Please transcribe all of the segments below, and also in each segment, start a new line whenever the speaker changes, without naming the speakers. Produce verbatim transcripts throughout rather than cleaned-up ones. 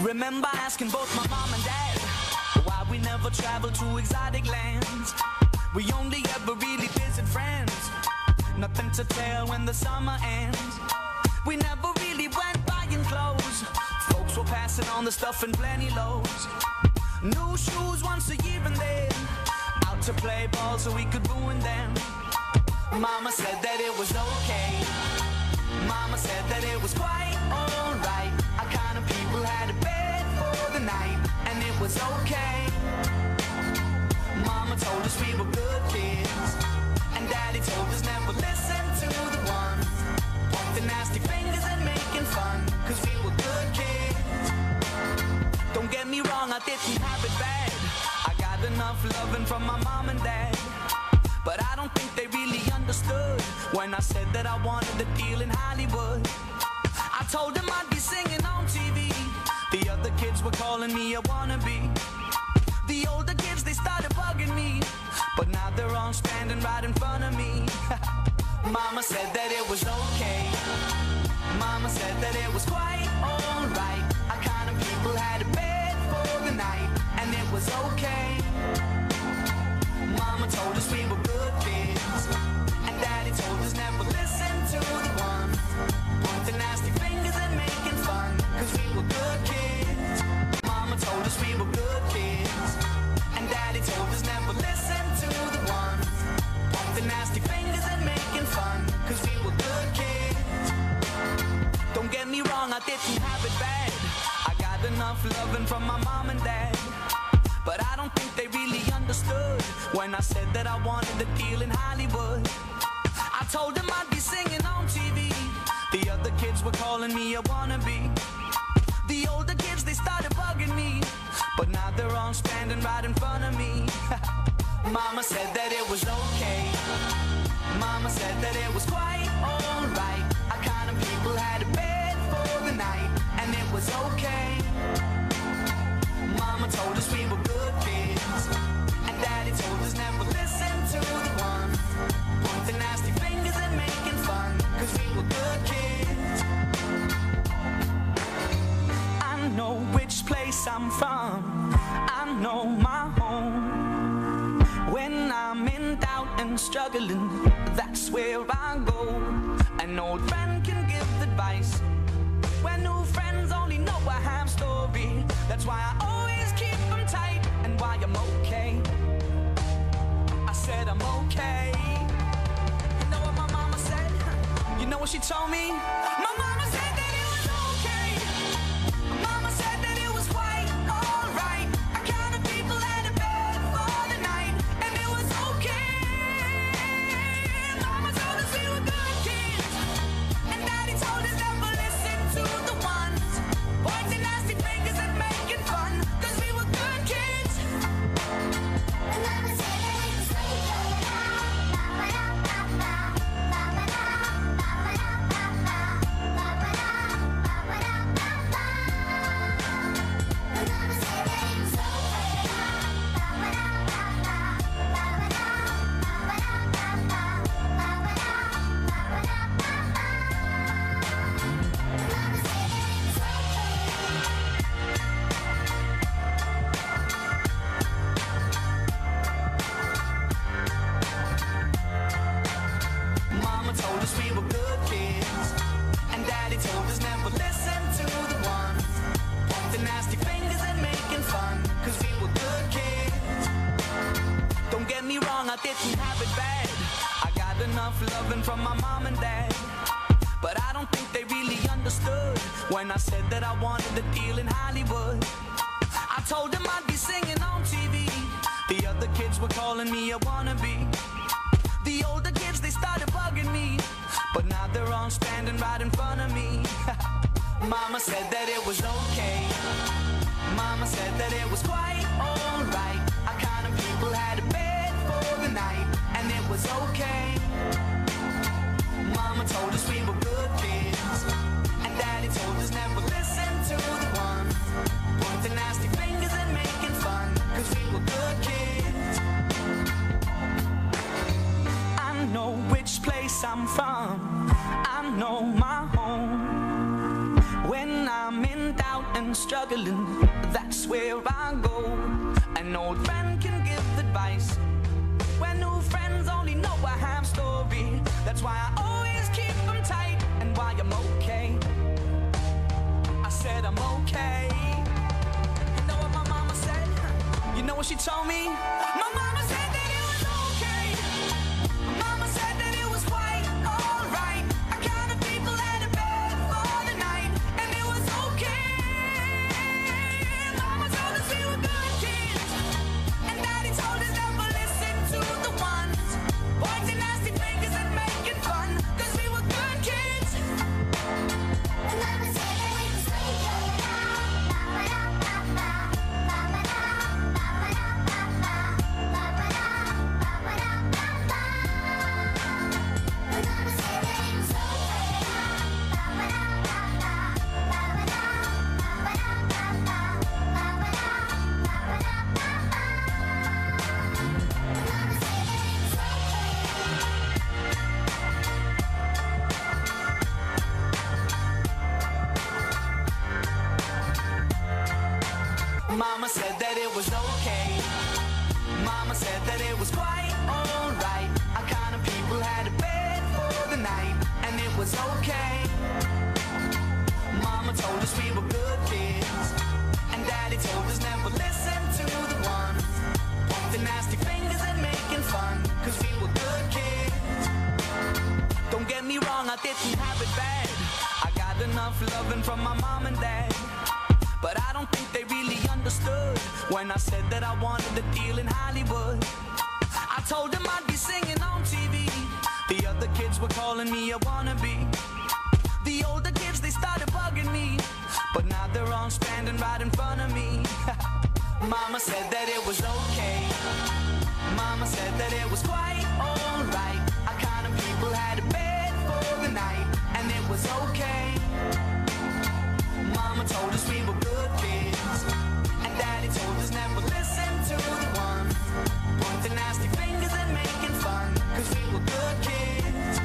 Remember asking both my mom and dad why we never traveled to exotic lands. We only ever really visit friends, nothing to tell when the summer ends. We never really went buying clothes, folks were passing on the stuff in plenty loads. New shoes once a year and then out to play ball so we could ruin them. Mama said that it was okay, Mama said that it was quite alright. Our kind of people had a bed for the night, and it was okay. Mama told us we were good kids, and Daddy told us never listen to the ones pointing nasty fingers and making fun, cause we were good kids. Don't get me wrong, I didn't have it bad. I got enough loving from my mom and dad, but I don't think they really understood when I said that I wanted a deal in Hollywood. I told them I'd be singing on T V, the other kids were calling me a wannabe. The older kids, they started bugging me, but now they're all standing right in front of me. Mama said that it was okay, Mama said that it was quite alright. Our kind of people had a bed for the night, and it was okay. Mama told us we were good kids, and Daddy told us never listen to the ones pointing nasty fingers and making fun, cause we were good kids. Mama told us we were good kids, and Daddy told us never listen to the ones pointing nasty fingers and making fun, cause we were good kids. Don't get me wrong, I didn't have it bad. I got enough loving from my mom and dad, but I don't think they really understood when I said that I wanted a deal in Hollywood. I told them I'd be singing on T V, the other kids were calling me a wannabe. The older kids, they started bugging me, but now they're all standing right in front of me. Mama said that it was okay, Mama said that it was quite alright. Our kind of people had a bed for the night, and it was okay. Mama told us we were good kids, and Daddy told us never listen to the ones pointing nasty fingers and making fun, cause we were good kids. I know which place I'm from, I know my home. When I'm in doubt and struggling, that's where I go. An old friend can give advice when new friends only know a half story. That's why I always keep them tight, and why I'm okay. I said I'm okay. You know what my mama said? You know what she told me? My mama said that it was okay. Mama said that it was quite alright. Our kind of people had a bed for the night, and it was okay. Mama told us we were good kids, and Daddy told us never listen to the ones pointing nasty fingers and making fun, cause we were good kids. And Mama said that it was I didn't have it bad. I got enough loving from my mom and dad, but I don't think they really understood when I said that I wanted a deal in Hollywood. I told them I'd be singing on T V, the other kids were calling me a wannabe. The older kids, they started bugging me, but now they're all standing right in front of me. Mama said that it was okay, Mama said that it was quite alright. Our kind of people had a bed for the night, and it was okay. Mama told us we were good kids, and Daddy told us never listen to the ones pointing nasty fingers and making fun, cause we were good kids. I know which place I'm from, I know my home. When I'm in doubt and and struggling, that's where I go. An old friend can give advice when new friends only know a half story. That's why I always keep them tight and why I'm okay. I said I'm okay. You know what my mama said? You know what she told me? My mama said that it was okay. Mama said that it was quite alright. I counted people had a bed for the night, and it was okay. Mama told us we were good kids, and Daddy told us never listen to the ones pointing nasty fingers and making fun, cause we were good kids. And Mama said that we was good. Mama said that it was okay. Mama said that it was quite alright. Our kind of people had a bed for the night, and it was okay. Mama told us we were good kids, and Daddy told us never listen to the ones pointing nasty fingers and making fun, cause we were good kids. Don't get me wrong, I didn't have it bad. I got enough loving from my mom and dad, but I don't think they really understood when I said that I wanted a deal in Hollywood. I told them I'd be singing on T V. The other kids were calling me a wannabe. The older kids, they started bugging me, but now they're all standing right in front of me. Mama said that it was okay. Mama said that it was quite alright. Our kind of people had a bed for the night, and it was okay. Mama told us we were good kids, and Daddy told us never listen to the ones pointing nasty fingers and making fun, cause we were good kids.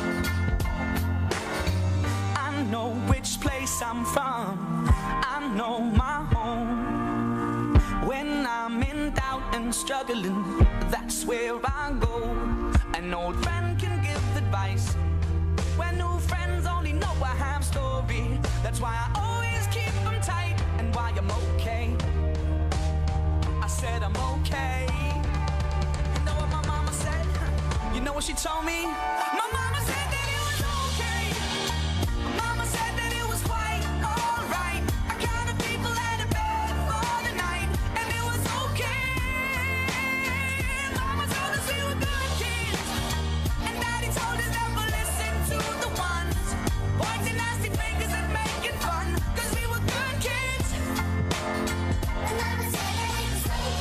I know which place I'm from, I know my home. When I'm in doubt and struggling, that's where I go. An old friend can give advice when new friends only know a half story. That's why I always keep them tight and why I'm okay. I said I'm okay. You know what my mama said? You know what she told me? My mama said that it was okay. Mama said that it was quite alright. Our kind of people had a bed for the night, and it was okay. Mama told us we were good kids, and Daddy told us never listen to the ones pointing nasty fingers and making fun, cause we were good kids. And Mama said that we was good.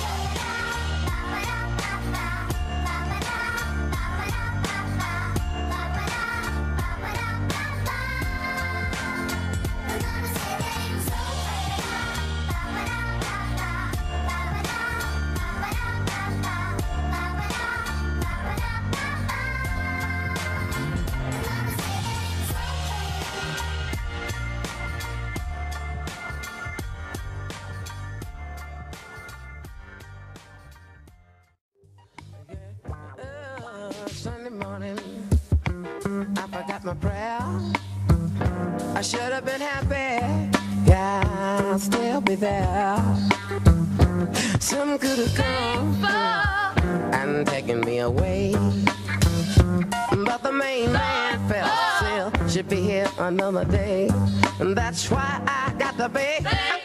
Sunday morning, I forgot my prayer. I should have been happy, yeah, I'll still be there. Some could have come and taken me away, but the main man felt still should be here another day, and that's why I got to be.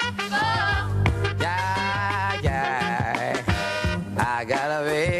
Yeah, yeah, I gotta be.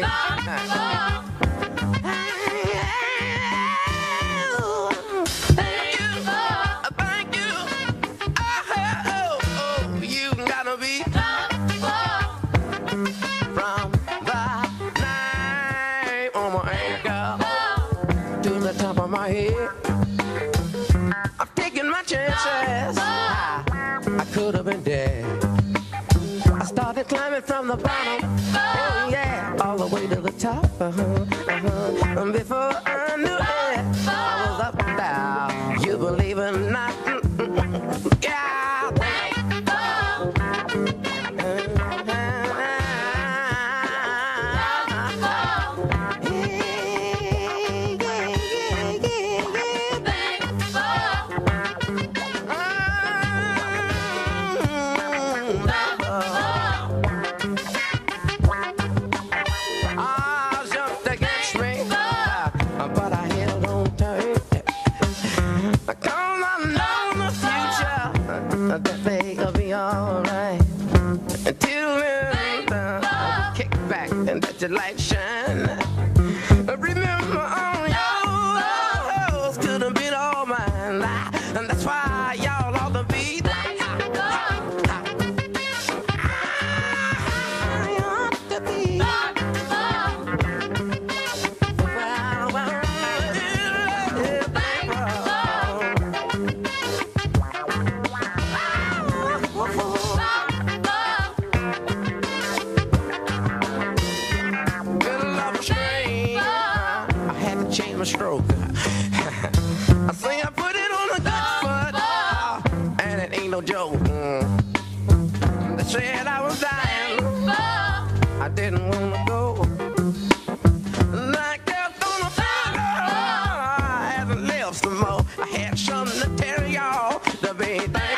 My head, I'm taking my chances. I, I could have been dead. I started climbing from the bottom, oh yeah, all the way to the top. Uh-huh, uh-huh. And before I knew it, I was up there. You believe it or not? Yeah. that they'll be alright. Until then, uh, kick back and let your light shine. Remember, all yours could have been all mine, and that's why y'all ought to be. Change my stroke. I say I put it on a good foot, uh, and it ain't no joke. Mm. They said I was dying. I didn't wanna go. Like kept on a finger. I haven't lived some more. I had something to tell y'all to be thankful.